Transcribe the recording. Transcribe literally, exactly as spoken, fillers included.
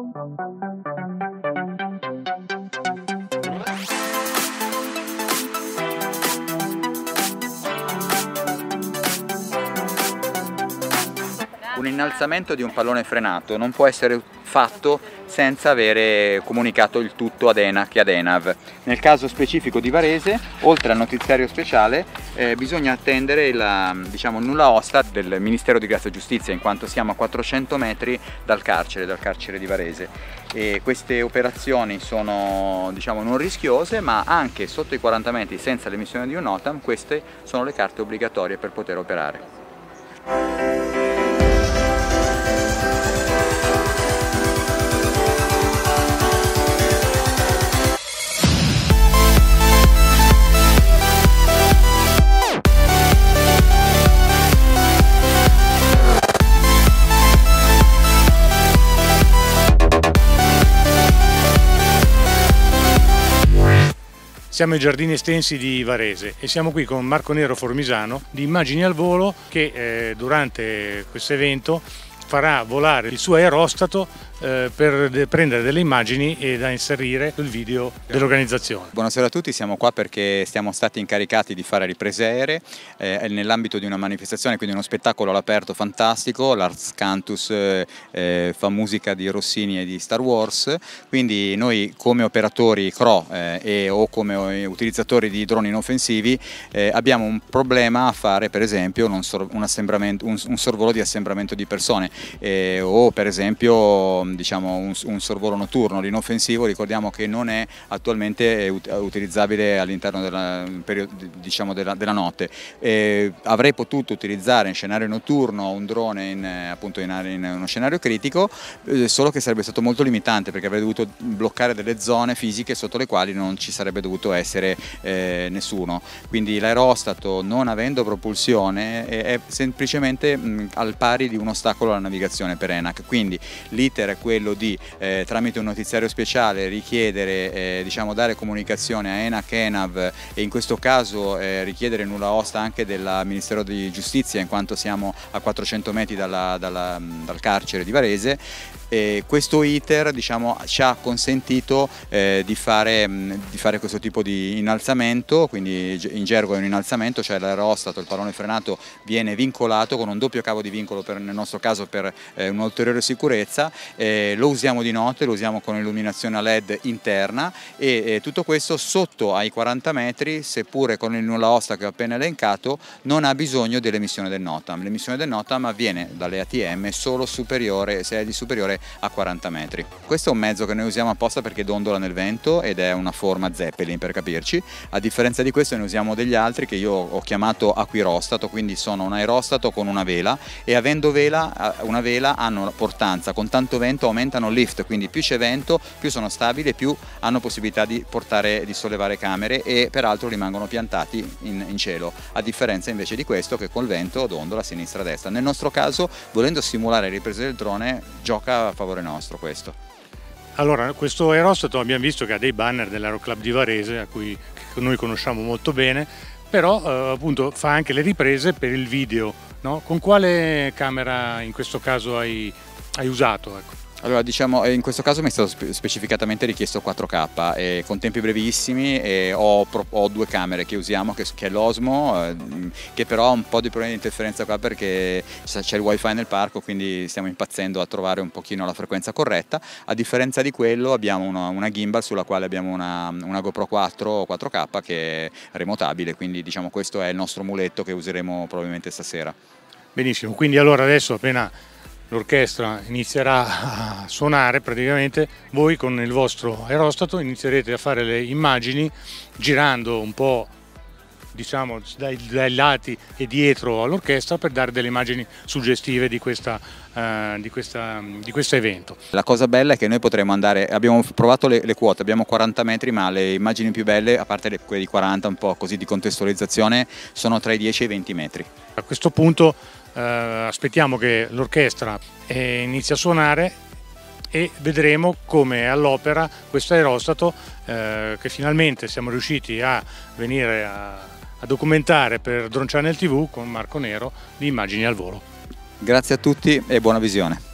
Un innalzamento di un pallone frenato non può essere fatto senza avere comunicato il tutto ad ENAC e ad ENAV. Nel caso specifico di Varese, oltre al notiziario speciale, eh, bisogna attendere la, diciamo, nulla osta del Ministero di Grazia e Giustizia, in quanto siamo a quattrocento metri dal carcere, dal carcere di Varese. E queste operazioni sono, diciamo, non rischiose, ma anche sotto i quaranta metri senza l'emissione di un NOTAM, queste sono le carte obbligatorie per poter operare. Siamo ai Giardini Estensi di Varese e siamo qui con Marco Nero Formisano di Immagini al Volo che eh, durante questo evento farà volare il suo aerostato eh, per de prendere delle immagini e da inserire sul video dell'organizzazione. Buonasera a tutti, siamo qua perché siamo stati incaricati di fare riprese aeree eh, nell'ambito di una manifestazione, quindi uno spettacolo all'aperto fantastico. L'Ars Cantus eh, fa musica di Rossini e di Star Wars, quindi noi come operatori C R O eh, e, o come utilizzatori di droni inoffensivi eh, abbiamo un problema a fare, per esempio un, un, assembramento, un, un sorvolo di assembramento di persone eh, o per esempio diciamo, un, un sorvolo notturno. L'inoffensivo ricordiamo che non è attualmente utilizzabile all'interno della, diciamo, della, della notte. Eh, avrei potuto utilizzare in scenario notturno un drone in, appunto in, in uno scenario critico, eh, solo che sarebbe stato molto limitante perché avrei dovuto bloccare delle zone fisiche sotto le quali non ci sarebbe dovuto essere eh, nessuno. Quindi l'aerostato, non avendo propulsione, è, è semplicemente mh, al pari di un ostacolo alla navigazione per ENAC. Quindi l'iter è quello di eh, tramite un notiziario speciale richiedere, eh, diciamo, dare comunicazione a ENAC, ENAV e in questo caso eh, richiedere nulla osta anche del Ministero di Giustizia, in quanto siamo a quattrocento metri dalla, dalla, dal carcere di Varese. E questo iter, diciamo, ci ha consentito eh, di, fare, mh, di fare questo tipo di innalzamento, quindi in gergo è un innalzamento, cioè l'aerostato, il pallone frenato viene vincolato con un doppio cavo di vincolo, per, nel nostro caso per eh, un'ulteriore sicurezza. Eh, lo usiamo di notte, lo usiamo con illuminazione a led interna e eh, tutto questo sotto ai quaranta metri, seppure con il nulla osta che ho appena elencato, non ha bisogno dell'emissione del NOTAM. L'emissione del NOTAM avviene dalle A T M solo superiore, se è di superiore a quaranta metri. Questo è un mezzo che noi usiamo apposta perché dondola nel vento ed è una forma Zeppelin, per capirci. A differenza di questo ne usiamo degli altri che io ho chiamato aquirostato, quindi sono un aerostato con una vela e avendo vela, una vela hanno portanza, con tanto vento aumentano il lift, quindi più c'è vento più sono stabili e più hanno possibilità di portare, di sollevare camere e peraltro rimangono piantati in, in cielo, a differenza invece di questo che col vento dondola a sinistra e a destra. Nel nostro caso, volendo simulare le riprese del drone, gioca a favore nostro questo. Allora, questo aerostato abbiamo visto che ha dei banner dell'Aeroclub di Varese, a cui che noi conosciamo molto bene, però eh, appunto fa anche le riprese per il video, no? Con quale camera in questo caso hai, hai usato? Ecco. Allora, diciamo, in questo caso mi è stato specificatamente richiesto quattro K e con tempi brevissimi e ho, ho due camere che usiamo, che, che è l'Osmo, eh, che però ha un po' di problemi di interferenza qua perché c'è il wifi nel parco, quindi stiamo impazzendo a trovare un pochino la frequenza corretta. A differenza di quello abbiamo una, una gimbal sulla quale abbiamo una, una GoPro quattro quattro K che è remotabile, quindi diciamo questo è il nostro muletto che useremo probabilmente stasera. Benissimo, quindi allora adesso appena l'orchestra inizierà a suonare, praticamente voi con il vostro aerostato inizierete a fare le immagini girando un po', diciamo, dai, dai lati e dietro all'orchestra per dare delle immagini suggestive di, questa, uh, di, questa, di questo evento. La cosa bella è che noi potremo andare, abbiamo provato le, le quote, abbiamo quaranta metri, ma le immagini più belle, a parte le, quelle di quaranta, un po' così di contestualizzazione, sono tra i dieci e i venti metri. A questo punto uh, aspettiamo che l'orchestra eh, inizi a suonare e vedremo come all'opera questo aerostato eh, che finalmente siamo riusciti a venire a, a documentare per Drone Channel tivù con Marco Nero di Immagini al Volo. Grazie a tutti e buona visione.